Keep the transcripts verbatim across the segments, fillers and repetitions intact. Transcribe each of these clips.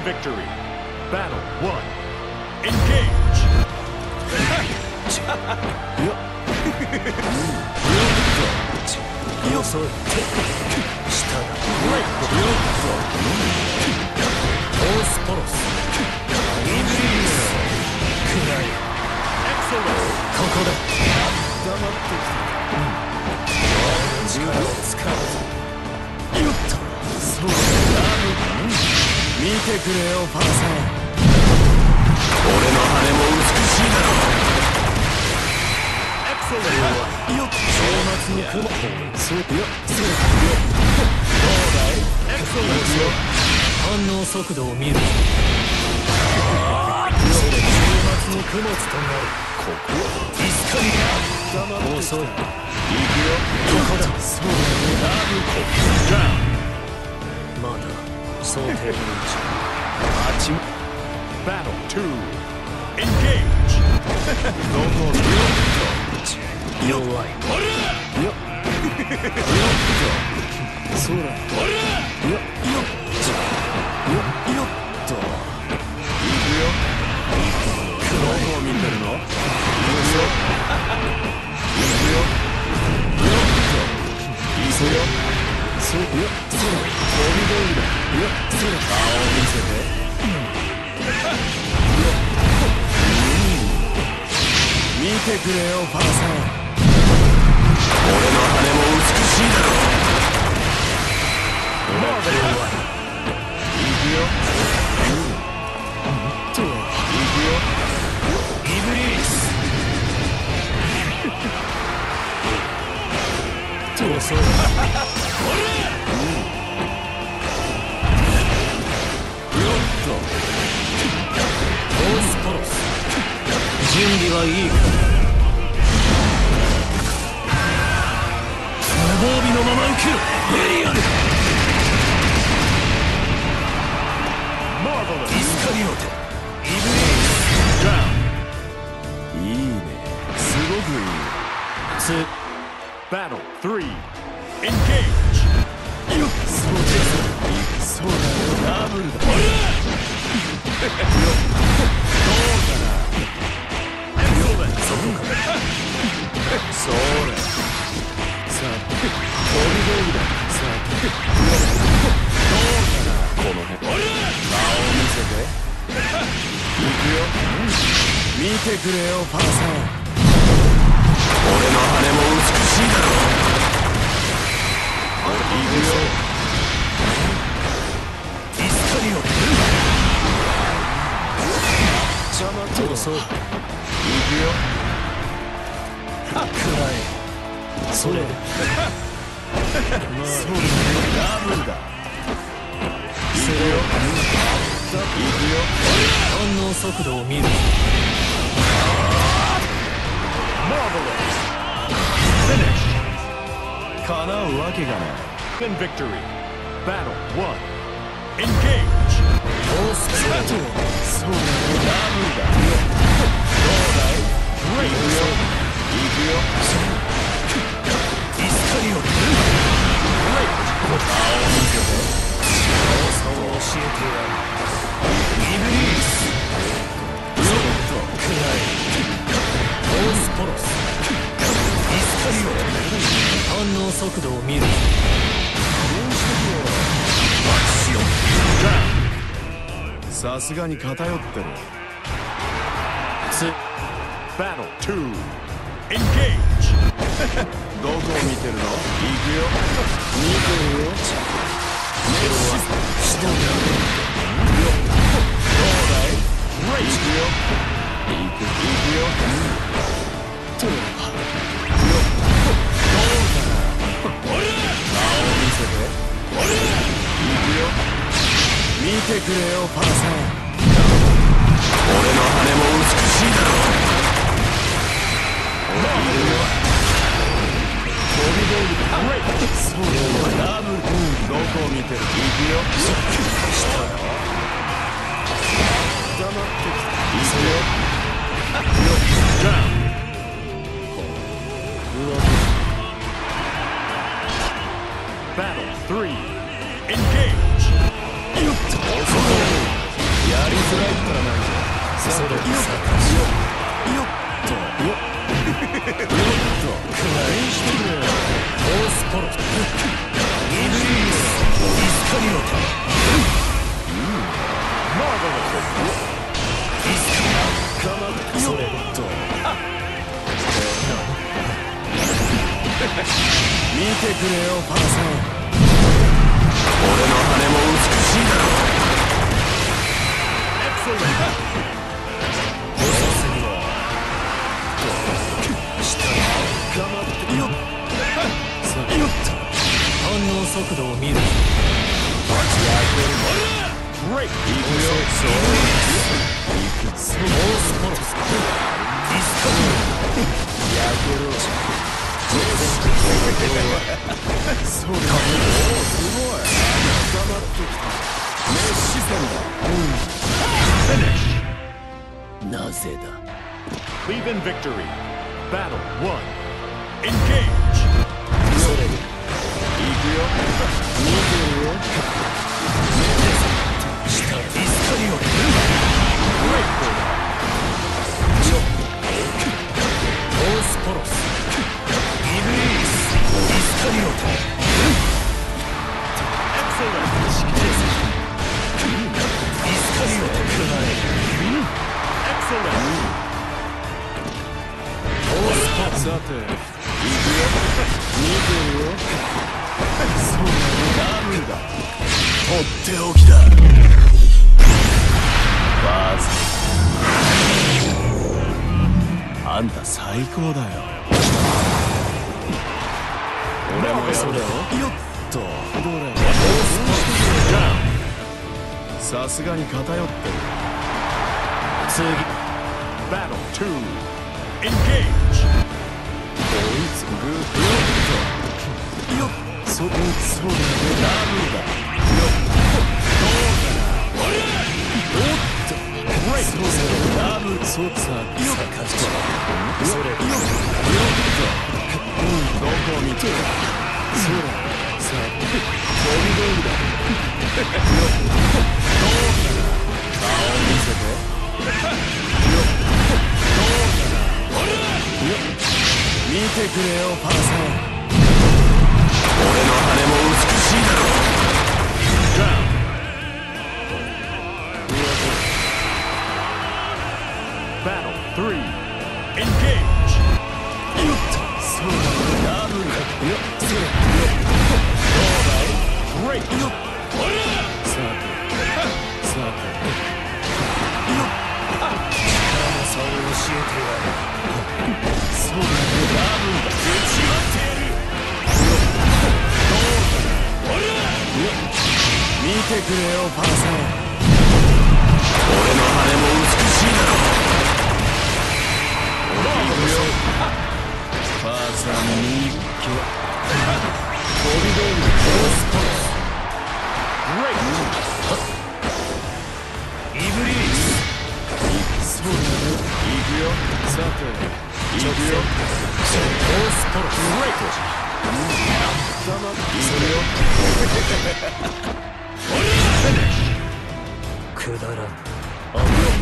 victory. Battle one. Engage. Excellent. 見てくれよパーさん、俺の羽も美しいだろう。よっ、正月の雲、そうよ、そうよ、どうだい。エクセレント、反応速度を見る。それ週末の供物となる。ここはディスカリア、遅い。行くよ、ここだ。そうだね、まだ想定のうち。 Battle two. Engage. どこよっと弱い。よっよっとそうだ。よっよっとよっよっと行くよ。どこを見てるの。行くよ行くよよっと行くよ。そうよ、そうだ、飛び道具だ。よっ、そうだ、顔を見せて。よっ、見てくれよ、パーさん。俺の羽も美しいだろう。マーベルは行くよ。と行くよ。イブリースとそうだ。準備はいいか。無防備のまま受けろ。ベリアルディスカリオテ、イブリース。いいね、すごくいい。ツー Battle three. Engage. よっ、そうです。そうだよ、ダブルだ。よっ、どうかな。それさあ、飛び道具だ。さあ、どうかな。この辺顔を見せて。行くよ。見てくれよ、パーさん。俺の羽も美しいだろう。行くよ。ディスカリオ。邪魔とそう。行くよ。くらい。それ。まあ、そうだね。ダブルだ。行くよ。行くよ。反応速度を見る。 Marvelous. Finish. 叶うわけがない。 In victory. Battle one. Engage. オースプラトゥーン。そうだね。ダブルだ。どうだい。行くよ。行くよ。ディスカリオ。顔を見せて。操作を教えてやる。イブリース。ちょっとくらい。オースポロス。ディスカリオ。反応速度を見る。さすがに偏ってる。ツ Battle two. Engage. どこを見てるの。行くよ。見てるよ。メロは下だよ。どうだい。行くよ。行く行くよ。とよ。どうかな。顔を見せて。行くよ。見てくれよ、パーさん。俺の羽も美しいだろう。俺はいるよ。飛び道具だ。そうだよ、ダブル。どこを見てる。行くよ。したら黙ってきた。急げよ。 Down. Battle three. Engage. You それよっよっとよっよっとくらいしてくれよ。オースポロイブリースディスカリオタマーベラスディスカリオタそれと見てくれよパーさん。俺の羽も美しいだろう。遅すぎる。下に頑張ってよっさあよっと反応速度を見る。 ブレイクいくよ。そういく。オースポロスディスカリオやけろ。そうだ。おおすごい。頑張ってきた。熱視線だ。なぜだ。 Cleveland victory. Battle one. Engage. それでいくよ。見てるよ。下ディスカリオタ。よっオースポロスイブリースディスカリオタ。ディスカリオタくらえ。さて、行くよ。見てるよ。そうだね。ダメだ。とっておきだ。バーズ。あんた最高だよ。俺もやるよ。よっと。どれ。さすがに偏ってる。次。 Battle two. Engage. 追いつく。よっと。よっ。そ、そうだね。ダブルだ。よっ。どうかな。おっと。そうだね。ダブル。そうさ。よっ。勝ちこそれ。よっ。よっと。うん。どこを見てる。そうだ。さあ。飛び道具だ。よっ。どうかな。顔を見せて。よっ。どうかな。よっ。見てくれよパーさん。俺の羽も美しいだろう。 Battle three. Engage. よっと。そうだね。ダブルだ。よっ。それ。よっ。どうだい。 Great. よっ。さて。さて。よっ。力の差を教えてやる。そうだね。ダブルだ。打ち割ってやる。よっ。どうかな。よっ。見てくれよパーさん。俺の羽も美しいだろう。いくよ。パーさんにっけ。飛び道具オースポロス。 Great. イブリース。そうだね。いくよ。さて。いくよ。オースポロス。 Great. 黙っていくよ。くだらん。あぶよ。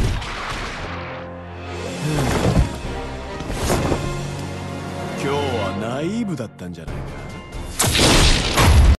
今日はナイーブだったんじゃないか。